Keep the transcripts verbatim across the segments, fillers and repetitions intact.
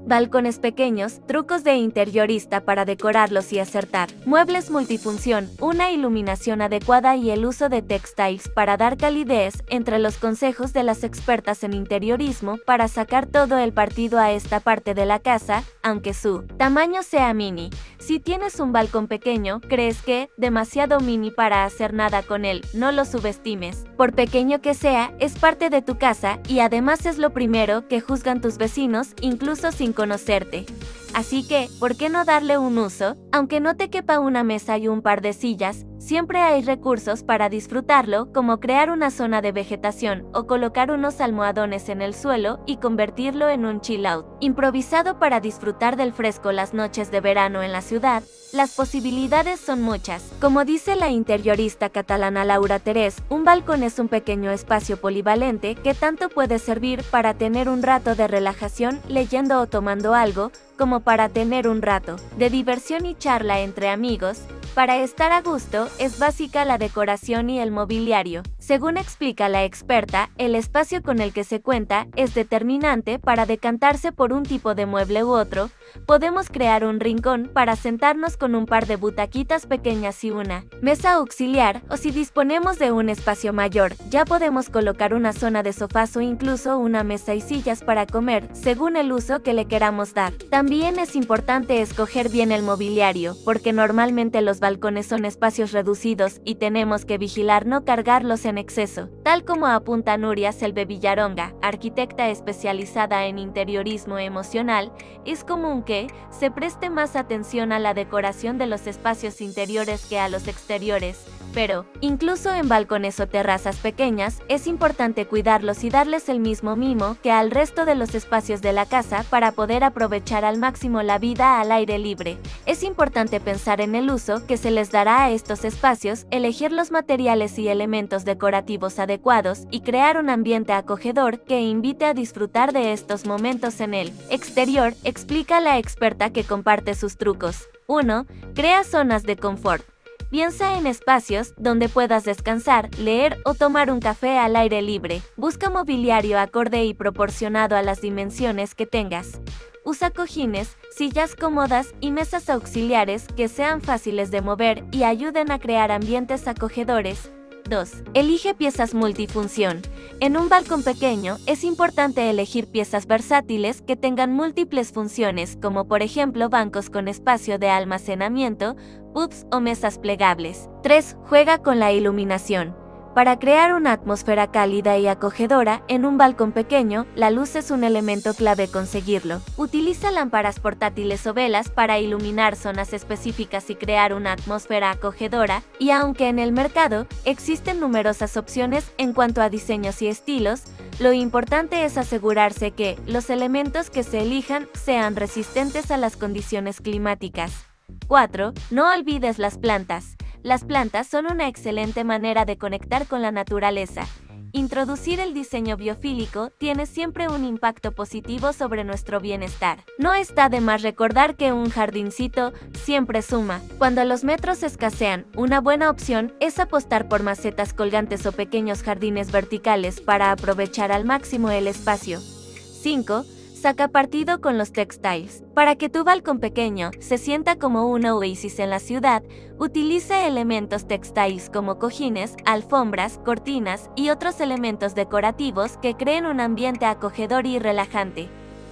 Balcones pequeños, trucos de interiorista para decorarlos y acertar. Muebles multifunción, una iluminación adecuada y el uso de textiles para dar calidez, entre los consejos de las expertas en interiorismo para sacar todo el partido a esta parte de la casa, aunque su tamaño sea mini. Si tienes un balcón pequeño, crees que demasiado mini para hacer nada con él, no lo subestimes. Por pequeño que sea, es parte de tu casa y además es lo primero que juzgan tus vecinos, incluso sin conocerte. Así que, ¿por qué no darle un uso? Aunque no te quepa una mesa y un par de sillas, siempre hay recursos para disfrutarlo, como crear una zona de vegetación o colocar unos almohadones en el suelo y convertirlo en un chill out improvisado para disfrutar del fresco las noches de verano en la ciudad. Las posibilidades son muchas. Como dice la interiorista catalana Laura Terés, un balcón es un pequeño espacio polivalente que tanto puede servir para tener un rato de relajación leyendo o tomando algo, como para tener un rato de diversión y charla entre amigos. Para estar a gusto, es básica la decoración y el mobiliario. Según explica la experta, el espacio con el que se cuenta es determinante para decantarse por un tipo de mueble u otro. Podemos crear un rincón para sentarnos con un par de butaquitas pequeñas y una mesa auxiliar, o si disponemos de un espacio mayor, ya podemos colocar una zona de sofás o incluso una mesa y sillas para comer, según el uso que le queramos dar. También es importante escoger bien el mobiliario, porque normalmente los balcones son espacios reducidos y tenemos que vigilar no cargarlos en exceso. Tal como apunta Nuria Selve Villaronga, arquitecta especializada en interiorismo emocional, es común que se preste más atención a la decoración de los espacios interiores que a los exteriores. Pero, incluso en balcones o terrazas pequeñas, es importante cuidarlos y darles el mismo mimo que al resto de los espacios de la casa para poder aprovechar al máximo la vida al aire libre. Es importante pensar en el uso que se les dará a estos espacios, elegir los materiales y elementos decorativos adecuados y crear un ambiente acogedor que invite a disfrutar de estos momentos en el exterior, explica la experta que comparte sus trucos. uno. Crea zonas de confort. Piensa en espacios donde puedas descansar, leer o tomar un café al aire libre. Busca mobiliario acorde y proporcionado a las dimensiones que tengas. Usa cojines, sillas cómodas y mesas auxiliares que sean fáciles de mover y ayuden a crear ambientes acogedores. dos. Elige piezas multifunción. En un balcón pequeño, es importante elegir piezas versátiles que tengan múltiples funciones, como por ejemplo bancos con espacio de almacenamiento, puffs o mesas plegables. tres. Juega con la iluminación. Para crear una atmósfera cálida y acogedora en un balcón pequeño, la luz es un elemento clave conseguirlo. Utiliza lámparas portátiles o velas para iluminar zonas específicas y crear una atmósfera acogedora, y aunque en el mercado existen numerosas opciones en cuanto a diseños y estilos, lo importante es asegurarse que los elementos que se elijan sean resistentes a las condiciones climáticas. cuatro. No olvides las plantas. Las plantas son una excelente manera de conectar con la naturaleza. Introducir el diseño biofílico tiene siempre un impacto positivo sobre nuestro bienestar. No está de más recordar que un jardincito siempre suma. Cuando los metros escasean, una buena opción es apostar por macetas colgantes o pequeños jardines verticales para aprovechar al máximo el espacio. cinco. Saca partido con los textiles. Para que tu balcón pequeño se sienta como un oasis en la ciudad, utiliza elementos textiles como cojines, alfombras, cortinas y otros elementos decorativos que creen un ambiente acogedor y relajante.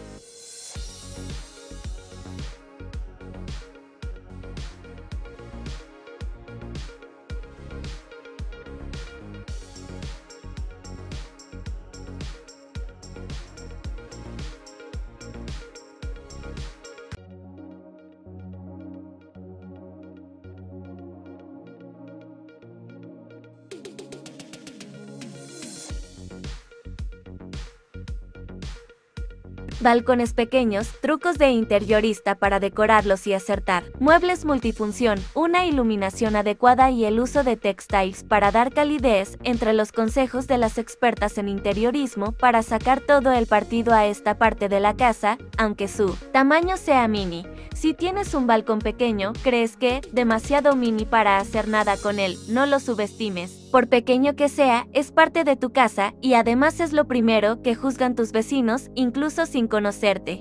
Balcones pequeños, trucos de interiorista para decorarlos y acertar. Muebles multifunción, una iluminación adecuada y el uso de textiles para dar calidez, entre los consejos de las expertas en interiorismo para sacar todo el partido a esta parte de la casa, aunque su tamaño sea mini. Si tienes un balcón pequeño, crees que demasiado mini para hacer nada con él, no lo subestimes. Por pequeño que sea, es parte de tu casa y además es lo primero que juzgan tus vecinos, incluso sin conocerte.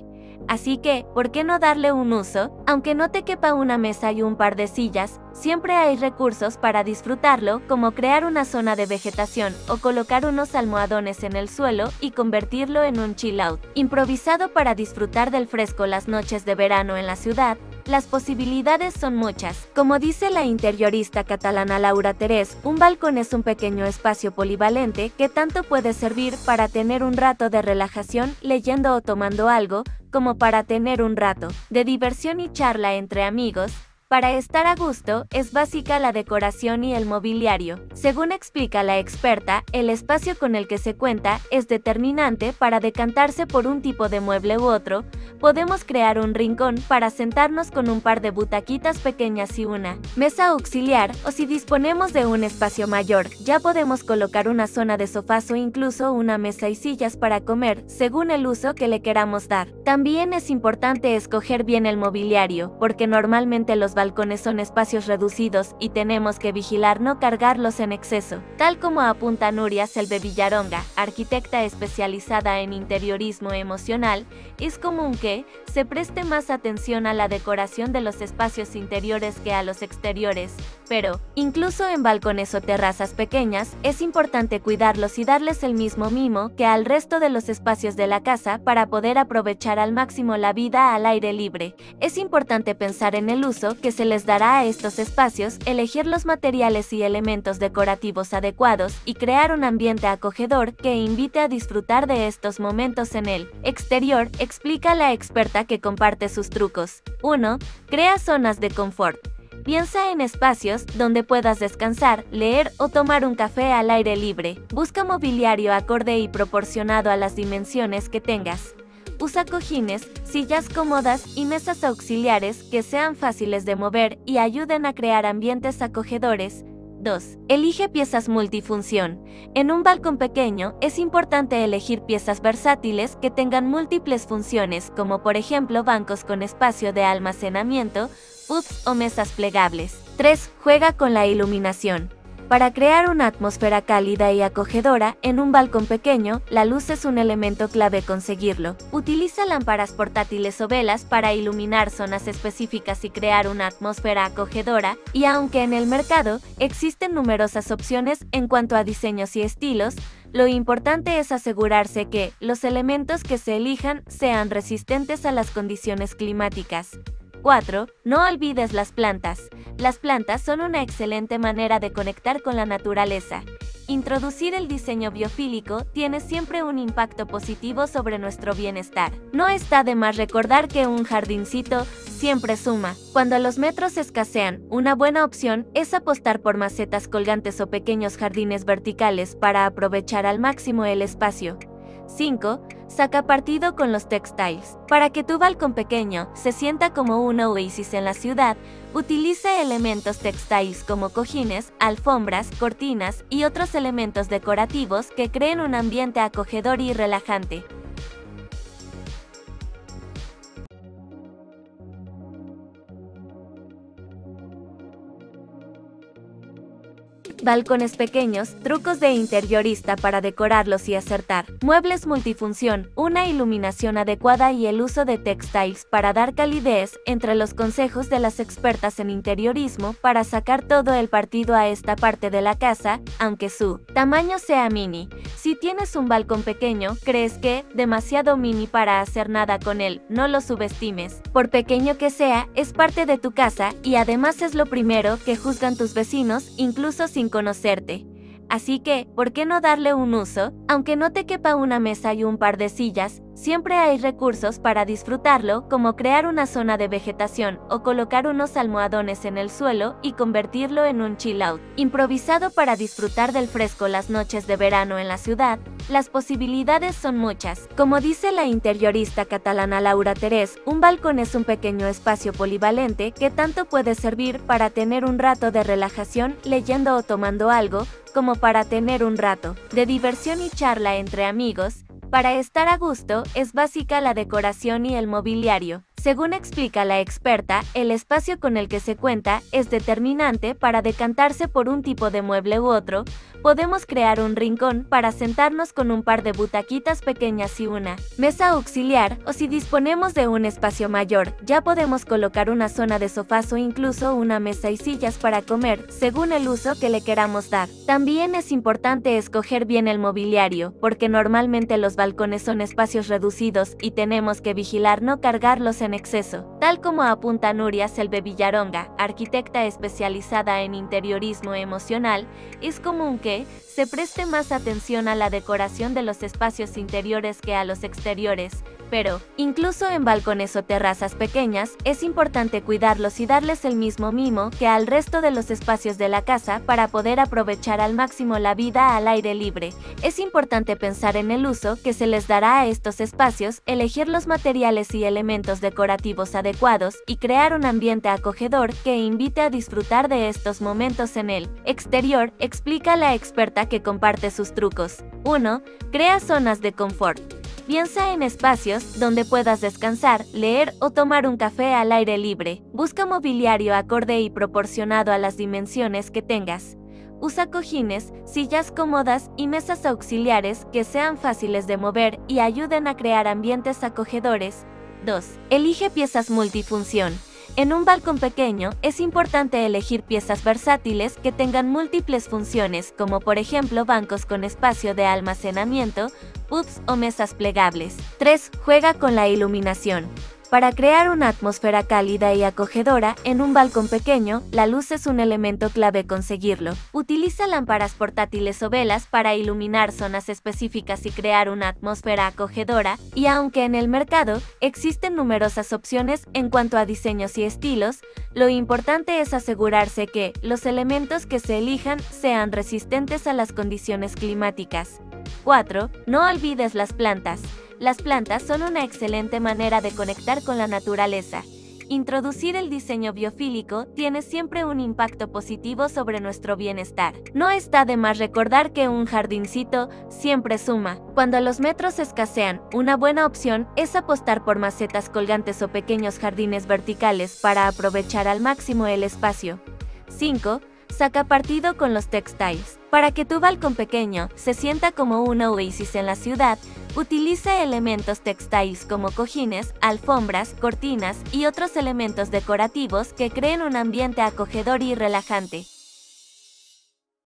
Así que, ¿por qué no darle un uso? Aunque no te quepa una mesa y un par de sillas, siempre hay recursos para disfrutarlo, como crear una zona de vegetación o colocar unos almohadones en el suelo y convertirlo en un chill out improvisado para disfrutar del fresco las noches de verano en la ciudad. Las posibilidades son muchas. Como dice la interiorista catalana Laura Terés, un balcón es un pequeño espacio polivalente que tanto puede servir para tener un rato de relajación leyendo o tomando algo, como para tener un rato de diversión y charla entre amigos. Para estar a gusto, es básica la decoración y el mobiliario. Según explica la experta, el espacio con el que se cuenta es determinante para decantarse por un tipo de mueble u otro. Podemos crear un rincón para sentarnos con un par de butaquitas pequeñas y una mesa auxiliar, o si disponemos de un espacio mayor, ya podemos colocar una zona de sofás o incluso una mesa y sillas para comer, según el uso que le queramos dar. También es importante escoger bien el mobiliario, porque normalmente los balcones son espacios reducidos y tenemos que vigilar no cargarlos en exceso. Tal como apunta Nuria Selve Villaronga, arquitecta especializada en interiorismo emocional, es común que se preste más atención a la decoración de los espacios interiores que a los exteriores, pero, incluso en balcones o terrazas pequeñas, es importante cuidarlos y darles el mismo mimo que al resto de los espacios de la casa para poder aprovechar al máximo la vida al aire libre. Es importante pensar en el uso que se les dará a estos espacios, elegir los materiales y elementos decorativos adecuados y crear un ambiente acogedor que invite a disfrutar de estos momentos en el exterior, explica la experta que comparte sus trucos. uno. Crea zonas de confort. Piensa en espacios donde puedas descansar, leer o tomar un café al aire libre. Busca mobiliario acorde y proporcionado a las dimensiones que tengas. Usa cojines, sillas cómodas y mesas auxiliares que sean fáciles de mover y ayuden a crear ambientes acogedores. dos. Elige piezas multifunción. En un balcón pequeño, es importante elegir piezas versátiles que tengan múltiples funciones, como por ejemplo bancos con espacio de almacenamiento, pubs o mesas plegables. tres. Juega con la iluminación. Para crear una atmósfera cálida y acogedora, en un balcón pequeño, la luz es un elemento clave conseguirlo. Utiliza lámparas portátiles o velas para iluminar zonas específicas y crear una atmósfera acogedora, y aunque en el mercado existen numerosas opciones en cuanto a diseños y estilos, lo importante es asegurarse que los elementos que se elijan sean resistentes a las condiciones climáticas. cuatro. No olvides las plantas. Las plantas son una excelente manera de conectar con la naturaleza. Introducir el diseño biofílico tiene siempre un impacto positivo sobre nuestro bienestar. No está de más recordar que un jardincito siempre suma. Cuando los metros escasean, una buena opción es apostar por macetas colgantes o pequeños jardines verticales para aprovechar al máximo el espacio. cinco. Saca partido con los textiles. Para que tu balcón pequeño se sienta como un oasis en la ciudad, utiliza elementos textiles como cojines, alfombras, cortinas y otros elementos decorativos que creen un ambiente acogedor y relajante. Balcones pequeños, trucos de interiorista para decorarlos y acertar. Muebles multifunción, una iluminación adecuada y el uso de textiles para dar calidez, entre los consejos de las expertas en interiorismo para sacar todo el partido a esta parte de la casa, aunque su tamaño sea mini. Si tienes un balcón pequeño, crees que demasiado mini para hacer nada con él, no lo subestimes. Por pequeño que sea, es parte de tu casa y además es lo primero que juzgan tus vecinos, incluso sin conocerte. Así que, ¿por qué no darle un uso? Aunque no te quepa una mesa y un par de sillas, siempre hay recursos para disfrutarlo, como crear una zona de vegetación o colocar unos almohadones en el suelo y convertirlo en un chill out improvisado para disfrutar del fresco las noches de verano en la ciudad. Las posibilidades son muchas. Como dice la interiorista catalana Laura Terés, un balcón es un pequeño espacio polivalente que tanto puede servir para tener un rato de relajación leyendo o tomando algo, como para tener un rato de diversión y charla entre amigos. Para estar a gusto, es básica la decoración y el mobiliario. Según explica la experta, el espacio con el que se cuenta es determinante para decantarse por un tipo de mueble u otro. Podemos crear un rincón para sentarnos con un par de butaquitas pequeñas y una mesa auxiliar, o si disponemos de un espacio mayor, ya podemos colocar una zona de sofás o incluso una mesa y sillas para comer, según el uso que le queramos dar. También es importante escoger bien el mobiliario, porque normalmente los balcones son espacios reducidos y tenemos que vigilar no cargarlos en exceso. Tal como apunta Nuria Selve Villaronga, arquitecta especializada en interiorismo emocional, es común que se preste más atención a la decoración de los espacios interiores que a los exteriores, pero, incluso en balcones o terrazas pequeñas, es importante cuidarlos y darles el mismo mimo que al resto de los espacios de la casa para poder aprovechar al máximo la vida al aire libre. Es importante pensar en el uso que se les dará a estos espacios, elegir los materiales y elementos decorativos adecuados y crear un ambiente acogedor que invite a disfrutar de estos momentos en el exterior, explica la experta que comparte sus trucos. uno. Crea zonas de confort. Piensa en espacios donde puedas descansar, leer o tomar un café al aire libre. Busca mobiliario acorde y proporcionado a las dimensiones que tengas. Usa cojines, sillas cómodas y mesas auxiliares que sean fáciles de mover y ayuden a crear ambientes acogedores. dos. Elige piezas multifunción. En un balcón pequeño, es importante elegir piezas versátiles que tengan múltiples funciones, como por ejemplo bancos con espacio de almacenamiento, pubs o mesas plegables. tres. Juega con la iluminación. Para crear una atmósfera cálida y acogedora en un balcón pequeño, la luz es un elemento clave conseguirlo. Utiliza lámparas portátiles o velas para iluminar zonas específicas y crear una atmósfera acogedora, y aunque en el mercado existen numerosas opciones en cuanto a diseños y estilos, lo importante es asegurarse que los elementos que se elijan sean resistentes a las condiciones climáticas. cuatro. No olvides las plantas. Las plantas son una excelente manera de conectar con la naturaleza. Introducir el diseño biofílico tiene siempre un impacto positivo sobre nuestro bienestar. No está de más recordar que un jardincito siempre suma. Cuando los metros escasean, una buena opción es apostar por macetas colgantes o pequeños jardines verticales para aprovechar al máximo el espacio. cinco. Saca partido con los textiles. Para que tu balcón pequeño se sienta como un oasis en la ciudad, utiliza elementos textiles como cojines, alfombras, cortinas y otros elementos decorativos que creen un ambiente acogedor y relajante.